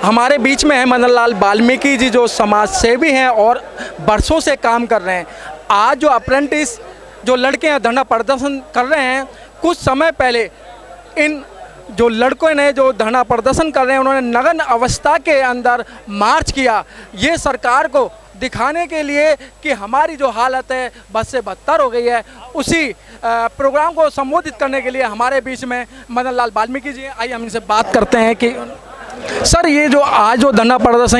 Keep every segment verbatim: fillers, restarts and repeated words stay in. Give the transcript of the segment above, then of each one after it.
हमारे बीच में है मदन लाल वाल्मीकि जी, जो समाज सेवी हैं और बरसों से काम कर रहे हैं। आज जो अप्रेंटिस जो लड़के हैं धरना प्रदर्शन कर रहे हैं, कुछ समय पहले इन जो लड़कों ने जो धरना प्रदर्शन कर रहे हैं उन्होंने नग्न अवस्था के अंदर मार्च किया, ये सरकार को दिखाने के लिए कि हमारी जो हालत है बद से बदतर हो गई है। उसी प्रोग्राम को संबोधित करने के लिए हमारे बीच में मदन लाल वाल्मीकि जी हैं। आइए हम इनसे बात करते हैं कि सर ये जो आज जो धरना प्रदर्शन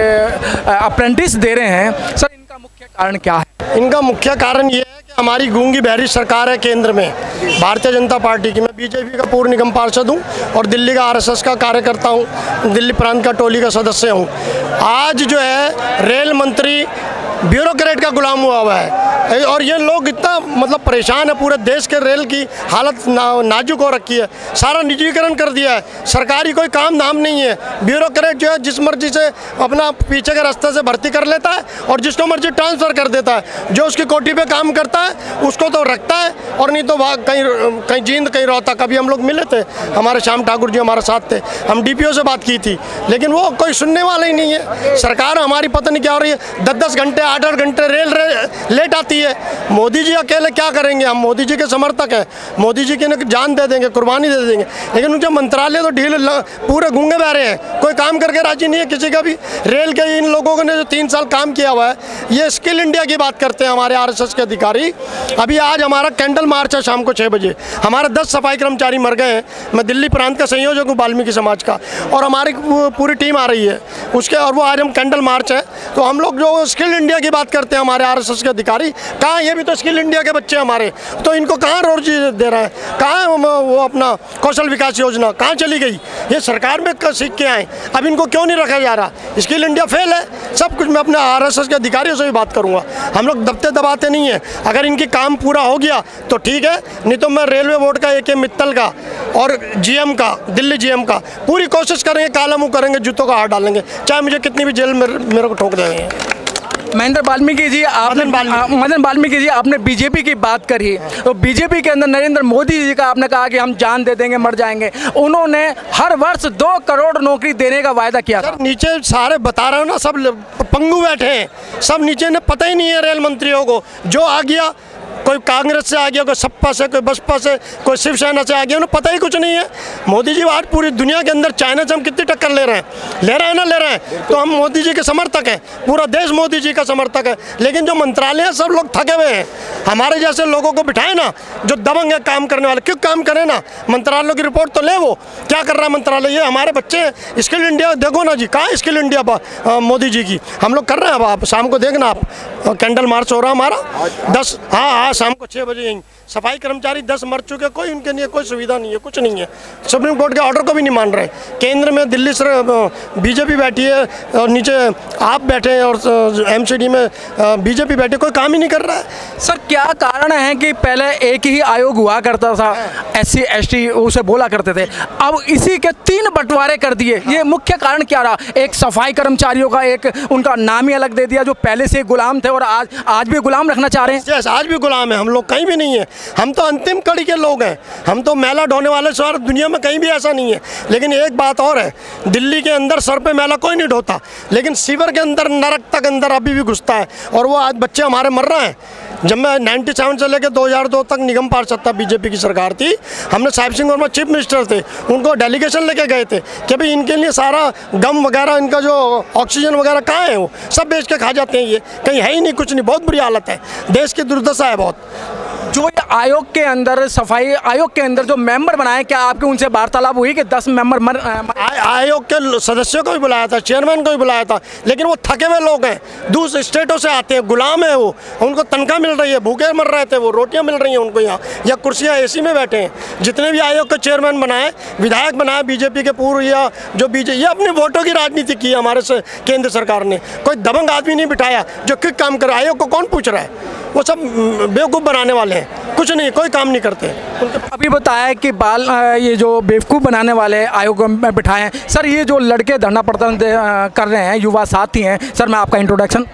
ये अप्रेंटिस दे रहे हैं, सर इनका मुख्य कारण क्या है? इनका मुख्य कारण ये है कि हमारी गूंगी बहरी सरकार है केंद्र में भारतीय जनता पार्टी की। मैं बीजेपी का पूर्व निगम पार्षद हूँ और दिल्ली का आरएसएस का कार्यकर्ता हूँ, दिल्ली प्रांत का टोली का सदस्य हूँ। आज जो है रेल मंत्री ब्यूरोक्रेट का गुलाम हुआ हुआ है और ये लोग इतना मतलब परेशान है। पूरे देश के रेल की हालत ना, नाजुक हो रखी है, सारा निजीकरण कर दिया है, सरकारी कोई काम धाम नहीं है। ब्यूरोक्रेट जो है जिस मर्जी से अपना पीछे के रास्ते से भर्ती कर लेता है और जिसको मर्जी ट्रांसफ़र कर देता है। जो उसकी कोठी पे काम करता है उसको तो रखता है और नहीं तो वहाँ कहीं कहीं जींद कहीं रोता। कभी हम लोग मिले थे, हमारे श्याम ठाकुर जी हमारे साथ थे, हम डीपीओ से बात की थी, लेकिन वो कोई सुनने वाला ही नहीं है। सरकार हमारी पता नहीं क्या हो रही है, दस दस घंटे आठ आठ घंटे रेल रे, लेट आती है। मोदी जी अकेले क्या करेंगे? हम मोदी जी के समर्थक हैं, मोदी जी की जान दे देंगे, कुर्बानी दे देंगे, लेकिन उनके मंत्रालय तो ढील पूरे गूंगे बहरे हैं, कोई काम करके राजी नहीं है किसी का भी। रेल के इन लोगों ने जो तीन साल काम किया हुआ है, ये स्किल इंडिया की बात करते हैं हमारे आरएसएस के अधिकारी। अभी आज हमारा कैंडल मार्च है शाम को छः बजे, हमारे दस सफाई कर्मचारी मर गए हैं। मैं दिल्ली प्रांत का संयोजक हूँ वाल्मीकि समाज का और हमारी पूरी टीम आ रही है उसके, और वो आज हम कैंडल मार्च है। तो हम लोग जो स्किल इंडिया की बात करते हैं हमारे आरएसएस के अधिकारी, कहाँ ये भी तो स्किल इंडिया के बच्चे हमारे, तो इनको कहाँ रोजी दे रहा है? कहाँ है वो अपना कौशल विकास योजना कहाँ चली गई? ये सरकार में सीख के आए, अब इनको क्यों नहीं रखा जा रहा? स्किल इंडिया फेल है सब कुछ। मैं अपने आरएसएस के अधिकारियों से भी बात करूँगा, हम लोग दबते दबाते नहीं हैं। अगर इनकी काम पूरा हो गया तो ठीक है, नहीं तो मैं रेलवे बोर्ड का एक मित्तल का और जीएम का, दिल्ली जीएम का पूरी कोशिश करेंगे, काला मुँह करेंगे, जूतों का हाथ डालेंगे, चाहे मुझे कितनी भी जेल में मेरे को ठोक देंगे। महेंद्र वाल्मीकि जी, आपने मदन वाल्मीकि जी आपने बीजेपी की बात करी, तो बीजेपी के अंदर नरेंद्र मोदी जी का आपने कहा कि हम जान दे देंगे, मर जाएंगे। उन्होंने हर वर्ष दो करोड़ नौकरी देने का वायदा किया था। नीचे सारे बता रहे हो ना, सब पंगु बैठे हैं, सब नीचे ने पता ही नहीं है रेल मंत्रियों को। जो आ गया, कोई कांग्रेस से आ गया, कोई सपा से, कोई बसपा से, कोई शिवसेना से आ गया, उन्हें पता ही कुछ नहीं है। मोदी जी आज पूरी दुनिया के अंदर चाइना से हम कितनी टक्कर ले रहे हैं, ले रहे हैं ना ले रहे हैं, तो हम मोदी जी के समर्थक हैं, पूरा देश मोदी जी का समर्थक है। लेकिन जो मंत्रालय हैं सब लोग थके हुए हैं। हमारे जैसे लोगों को बिठाए ना, जो दबंग है काम करने वाले, क्यों काम करें ना? मंत्रालयों की रिपोर्ट तो ले, वो क्या कर रहा है मंत्रालय? ये हमारे बच्चे हैं, स्किल इंडिया देखो ना जी, कहाँ स्किल इंडिया मोदी जी की? हम लोग कर रहे हैं। अब आप शाम को देखना, आप कैंडल मार्च हो रहा है हमारा दस, हाँ हाँ शाम को छः बजे यहीं। सफाई कर्मचारी दस मर चुके, कोई उनके लिए कोई सुविधा नहीं है, कुछ नहीं है। सुप्रीम कोर्ट के ऑर्डर को भी नहीं मान रहे। केंद्र में दिल्ली से बीजेपी बैठी है और नीचे आप बैठे हैं और एमसीडी में बीजेपी बैठे, कोई काम ही नहीं कर रहा है। सर क्या कारण है कि पहले एक ही आयोग हुआ करता था, एससी एसटी उसे बोला करते थे, अब इसी के तीन बंटवारे कर दिए, ये मुख्य कारण क्या रहा? एक सफाई कर्मचारियों का एक उनका नाम ही अलग दे दिया, जो पहले से गुलाम थे और आज आज भी गुलाम रखना चाह रहे हैं। आज भी गुलाम है, हम लोग कहीं भी नहीं है, हम तो अंतिम कड़ी के लोग हैं, हम तो मैला ढोने वाले सर, दुनिया में कहीं भी ऐसा नहीं है। लेकिन एक बात और है, दिल्ली के अंदर सर पे मैला कोई नहीं ढोता, लेकिन सीवर के अंदर नरक तक अंदर अभी भी घुसता है, और वो आज बच्चे हमारे मर रहे हैं। जब मैं सत्तानवे से लेकर दो हज़ार दो तक निगम पार्षद था, बीजेपी की सरकार थी, हमने साहिब सिंह वर्मा चीफ मिनिस्टर थे, उनको डेलीगेशन लेके गए थे कि भाई इनके लिए सारा गम वगैरह, इनका जो ऑक्सीजन वगैरह कहाँ है, वो सब बेच के खा जाते हैं, ये कहीं है ही नहीं, कुछ नहीं, बहुत बुरी हालत है, देश की दुर्दशा है बहुत। जो आयोग के अंदर, सफाई आयोग के अंदर जो मेंबर बनाए, क्या आपके उनसे वार्तालाप हुई कि दस मेंबर मर, मर... आयोग के सदस्यों को भी बुलाया था, चेयरमैन को भी बुलाया था, लेकिन वो थके हुए लोग हैं, दूसरे स्टेटों से आते हैं, गुलाम है वो, उनको तनख्वाह मिल रही है, भूखे मर रहे थे वो, रोटियां मिल रही हैं उनको यहाँ, या कुर्सियाँ एसी में बैठे हैं। जितने भी आयोग के चेयरमैन बनाए, विधायक बनाए बीजेपी के पूर्व, या जो बीजेपी, ये अपने वोटों की राजनीति की हमारे से केंद्र सरकार ने, कोई दबंग आदमी नहीं बिठाया जो क्विक काम करे। आयोग को कौन पूछ रहा है? वो सब बेवकूफ़ बनाने वाले हैं, कुछ नहीं, कोई काम नहीं करते। अभी बताया कि बाल ये जो बेवकूफ़ बनाने वाले आयोग में बिठाए हैं। सर ये जो लड़के धरना प्रदर्शन कर रहे हैं, युवा साथी हैं, सर मैं आपका इंट्रोडक्शन।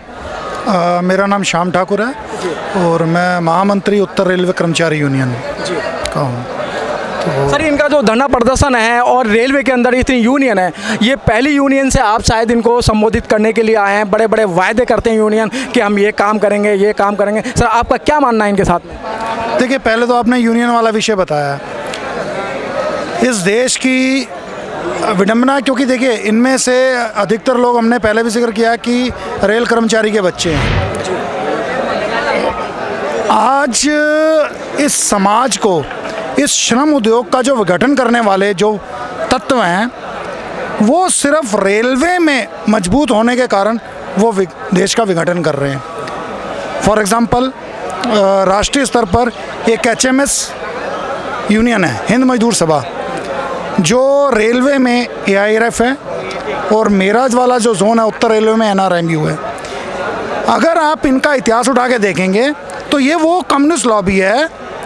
आ, मेरा नाम श्याम ठाकुर है और मैं महामंत्री उत्तर रेलवे कर्मचारी यूनियन का हूँ। तो सर इनका जो धरना प्रदर्शन है और रेलवे के अंदर इतनी यूनियन है, ये पहली यूनियन से आप शायद इनको संबोधित करने के लिए आए हैं। बड़े बड़े वायदे करते हैं यूनियन कि हम ये काम करेंगे, ये काम करेंगे। सर आपका क्या मानना है इनके साथ में? देखिए, पहले तो आपने यूनियन वाला विषय बताया। इस देश की विडंबना, क्योंकि देखिए इनमें से अधिकतर लोग, हमने पहले भी जिक्र किया कि रेल कर्मचारी के बच्चे हैं। आज इस समाज को, इस श्रम उद्योग का जो विघटन करने वाले जो तत्व हैं, वो सिर्फ रेलवे में मजबूत होने के कारण वो देश का विघटन कर रहे हैं। फॉर एग्ज़ाम्पल, राष्ट्रीय स्तर पर एक एच एम एस यूनियन है, हिंद मजदूर सभा, जो रेलवे में ए आई आर एफ है, और मेरठ वाला जो जोन है उत्तर रेलवे में एन आर एम यू है। अगर आप इनका इतिहास उठा के देखेंगे तो ये वो कम्युनिस्ट लॉबी है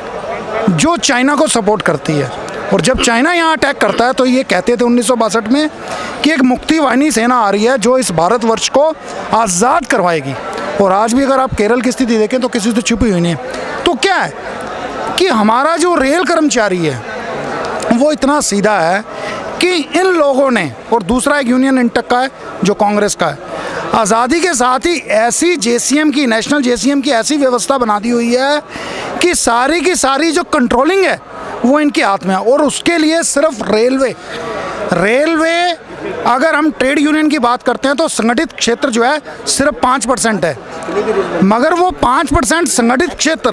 जो चाइना को सपोर्ट करती है। और जब चाइना यहाँ अटैक करता है तो ये कहते थे उन्नीस सौ बासठ में कि एक मुक्ति वाहिनी सेना आ रही है जो इस भारतवर्ष को आज़ाद करवाएगी। और आज भी अगर आप केरल की स्थिति देखें तो किसी से छुपी हुई नहीं है। तो क्या है कि हमारा जो रेल कर्मचारी है वो इतना सीधा है कि इन लोगों ने, और दूसरा एक यूनियन इंटक का है जो कांग्रेस का है, आज़ादी के साथ ही ऐसी जे सी एम की, नेशनल जे सी एम की ऐसी व्यवस्था बना दी हुई है कि सारी की सारी जो कंट्रोलिंग है वो इनके हाथ में है। और उसके लिए सिर्फ रेलवे रेलवे अगर हम ट्रेड यूनियन की बात करते हैं तो संगठित क्षेत्र जो है सिर्फ पाँच परसेंट है, मगर वो पाँच परसेंट संगठित क्षेत्र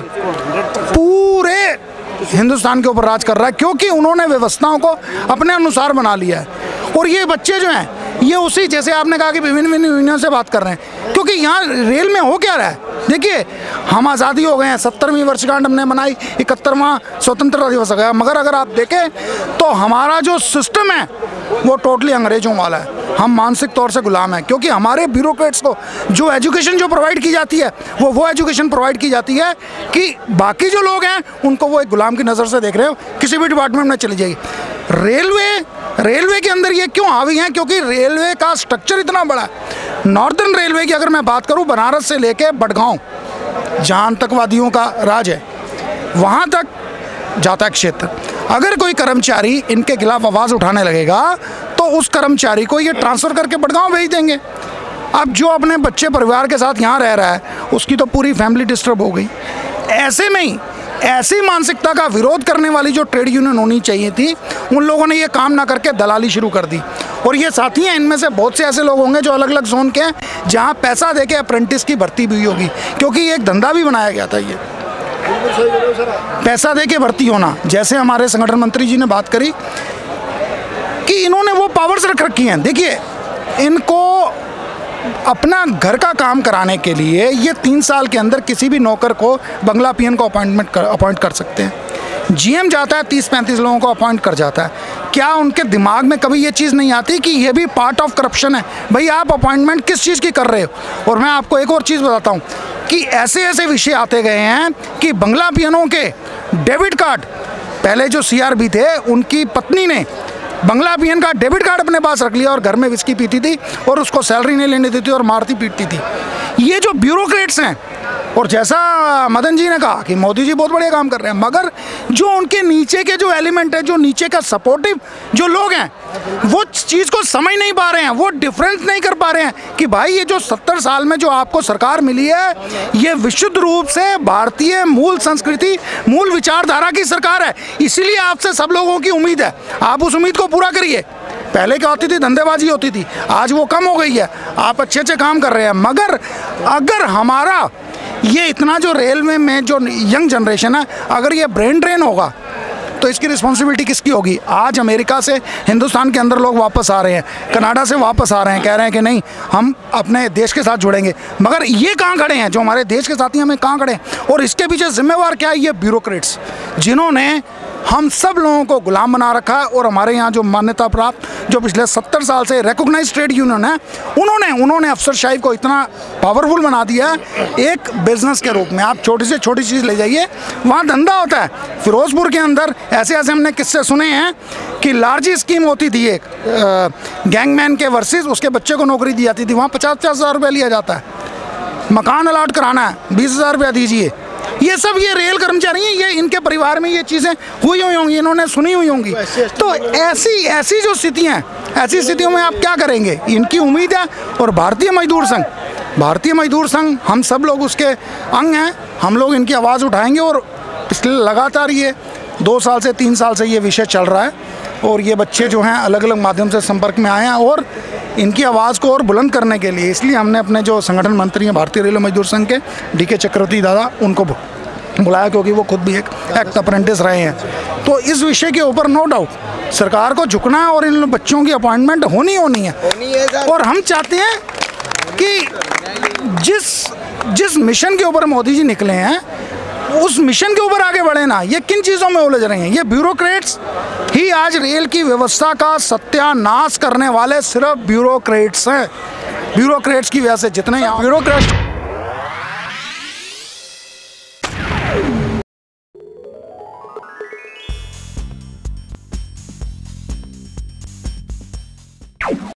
पूरे हिंदुस्तान के ऊपर राज कर रहा है, क्योंकि उन्होंने व्यवस्थाओं को अपने अनुसार बना लिया है। और ये बच्चे जो हैं ये उसी, जैसे आपने कहा कि विभिन्न विभिन्न यूनियन से बात कर रहे हैं, क्योंकि यहाँ रेल में हो क्या रहा है। देखिए, हम आज़ादी हो गए हैं, सत्तरवीं वर्षगांठ हमने मनाई, इकहत्तरवां स्वतंत्रता दिवस हो गया, मगर अगर आप देखें तो हमारा जो सिस्टम है वो टोटली अंग्रेजों वाला है। हम मानसिक तौर से गुलाम हैं, क्योंकि हमारे ब्यूरोक्रेट्स को जो एजुकेशन जो प्रोवाइड की जाती है वो वो एजुकेशन प्रोवाइड की जाती है कि बाकी जो लोग हैं उनको वो एक गुलाम की नज़र से देख रहे हो। किसी भी डिपार्टमेंट में चली जाएगी, रेलवे रेलवे के अंदर ये क्यों हावी हैं, क्योंकि रेलवे का स्ट्रक्चर इतना बड़ा है। नॉर्दर्न रेलवे की अगर मैं बात करूं, बनारस से लेके बड़गांव जहां आतंकवादियों का राज है वहां तक जाता है क्षेत्र। अगर कोई कर्मचारी इनके खिलाफ आवाज़ उठाने लगेगा तो उस कर्मचारी को ये ट्रांसफ़र करके बड़गांव भेज देंगे। अब जो अपने बच्चे परिवार के साथ यहाँ रह रहा है उसकी तो पूरी फैमिली डिस्टर्ब हो गई। ऐसे में ही ऐसी मानसिकता का विरोध करने वाली जो ट्रेड यूनियन होनी चाहिए थी, उन लोगों ने ये काम ना करके दलाली शुरू कर दी। और ये साथी हैं, इनमें से बहुत से ऐसे लोग होंगे जो अलग अलग जोन के हैं जहाँ पैसा देके अप्रेंटिस की भर्ती भी हुई होगी, क्योंकि ये एक धंधा भी बनाया गया था। ये पैसा दे के भर्ती होना, जैसे हमारे संगठन मंत्री जी ने बात करी कि इन्होंने वो पावर्स रख रखी हैं। देखिए, इनको अपना घर का काम कराने के लिए ये तीन साल के अंदर किसी भी नौकर को बंगला पीएन को अपॉइंटमेंट कर अपॉइंट कर सकते हैं। जीएम जाता है, तीस पैंतीस लोगों को अपॉइंट कर जाता है। क्या उनके दिमाग में कभी ये चीज़ नहीं आती कि ये भी पार्ट ऑफ करप्शन है? भाई, आप अपॉइंटमेंट किस चीज़ की कर रहे हो? और मैं आपको एक और चीज़ बताता हूँ कि ऐसे ऐसे विषय आते गए हैं कि बंगला पीएनओं के डेबिट कार्ड, पहले जो सी आर बी थे उनकी पत्नी ने बंगला पीएन का डेबिट कार्ड अपने पास रख लिया और घर में विस्की पीती थी और उसको सैलरी नहीं लेने देती और मारती पीटती थी। ये जो ब्यूरोक्रेट्स हैं, और जैसा मदन जी ने कहा कि मोदी जी बहुत बढ़िया काम कर रहे हैं, मगर जो उनके नीचे के जो एलिमेंट है, जो नीचे का सपोर्टिव जो लोग हैं, वो चीज़ को समझ नहीं पा रहे हैं, वो डिफरेंस नहीं कर पा रहे हैं कि भाई ये जो सत्तर साल में जो आपको सरकार मिली है ये विशुद्ध रूप से भारतीय मूल संस्कृति, मूल विचारधारा की सरकार है। इसीलिए आपसे सब लोगों की उम्मीद है, आप उस उम्मीद को पूरा करिए। पहले क्या होती थी? धंधेबाजी होती थी, आज वो कम हो गई है। आप अच्छे अच्छे काम कर रहे हैं, मगर अगर हमारा ये इतना जो रेलवे में जो यंग जनरेशन है, अगर ये ब्रेन ड्रेन होगा तो इसकी रिस्पॉन्सिबिलिटी किसकी होगी? आज अमेरिका से हिंदुस्तान के अंदर लोग वापस आ रहे हैं, कनाडा से वापस आ रहे हैं, कह रहे हैं कि नहीं हम अपने देश के साथ जुड़ेंगे, मगर ये कहाँ खड़े हैं? जो हमारे देश के साथी हमें कहाँ खड़े हैं? और इसके पीछे जिम्मेवार क्या है? ये ब्यूरोक्रेट्स, जिन्होंने हम सब लोगों को गुलाम बना रखा है। और हमारे यहाँ जो मान्यता प्राप्त, जो पिछले सत्तर साल से रिकॉग्नाइज्ड ट्रेड यूनियन है, उन्होंने उन्होंने अफसरशाही को इतना पावरफुल बना दिया है एक बिजनेस के रूप में। आप छोटी से छोटी चीज़ ले जाइए, वहाँ धंधा होता है। फिरोजपुर के अंदर ऐसे ऐसे हमने किस्से सुने हैं कि लार्जी स्कीम होती थी एक गैंगमैन के वर्सेस उसके बच्चे को नौकरी दी जाती थी, वहाँ पचास पचास हज़ार रुपया लिया जाता है। मकान अलाट कराना है, बीस हज़ार रुपया दीजिए, ये सब ये रेल कर्मचारी हैं, ये इनके परिवार में ये चीज़ें हुई हुई होंगी, इन्होंने सुनी हुई होंगी। तो ऐसी ऐसी जो स्थितियाँ हैं, ऐसी स्थितियों में आप क्या करेंगे? इनकी उम्मीद है। और भारतीय मजदूर संघ भारतीय मजदूर संघ हम सब लोग उसके अंग हैं, हम लोग इनकी आवाज़ उठाएंगे। और पिछले लगातार ये दो साल से तीन साल से ये विषय चल रहा है और ये बच्चे जो हैं अलग अलग माध्यम से संपर्क में आए हैं और इनकी आवाज़ को और बुलंद करने के लिए इसलिए हमने अपने जो संगठन मंत्री हैं भारतीय रेलवे मजदूर संघ के, डी के चक्रवर्ती दादा, उनको बुलाया, क्योंकि वो खुद भी एक एक्ट अप्रेंटिस रहे हैं। तो इस विषय के ऊपर नो डाउट सरकार को झुकना है और इन बच्चों की अपॉइंटमेंट होनी होनी है। और हम चाहते हैं कि जिस जिस मिशन के ऊपर मोदी जी निकले हैं उस मिशन के ऊपर आगे बढ़े ना। ये किन चीज़ों में उलझ रहे हैं? ये ब्यूरोक्रेट्स ही आज रेल की व्यवस्था का सत्यानाश करने वाले सिर्फ ब्यूरोक्रेट्स हैं। ब्यूरोक्रेट्स की वजह से जितने यहाँ ब्यूरोक्रेट्स